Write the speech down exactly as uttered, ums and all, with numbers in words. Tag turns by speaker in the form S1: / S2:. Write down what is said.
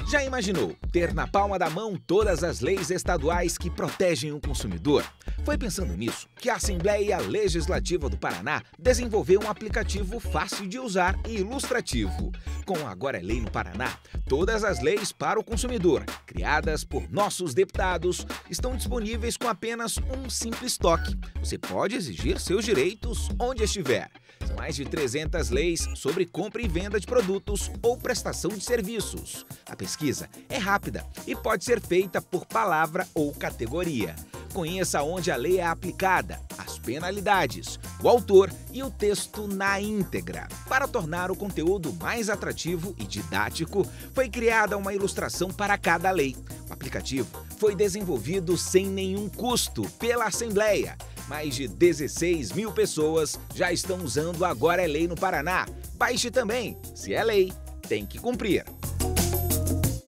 S1: Já imaginou ter na palma da mão todas as leis estaduais que protegem o consumidor? Foi pensando nisso que a Assembleia Legislativa do Paraná desenvolveu um aplicativo fácil de usar e ilustrativo. Com o Agora é Lei no Paraná, todas as leis para o consumidor, criadas por nossos deputados, estão disponíveis com apenas um simples toque. Você pode exigir seus direitos onde estiver. São mais de trezentas leis sobre compra e venda de produtos ou prestação de serviços. A pesquisa é rápida e pode ser feita por palavra ou categoria. Conheça onde a lei é aplicada, as penalidades, o autor e o texto na íntegra. Para tornar o conteúdo mais atrativo e didático, foi criada uma ilustração para cada lei. O aplicativo foi desenvolvido sem nenhum custo pela Assembleia. Mais de dezesseis mil pessoas já estão usando Agora é Lei no Paraná. Baixe também. Se é lei, tem que cumprir.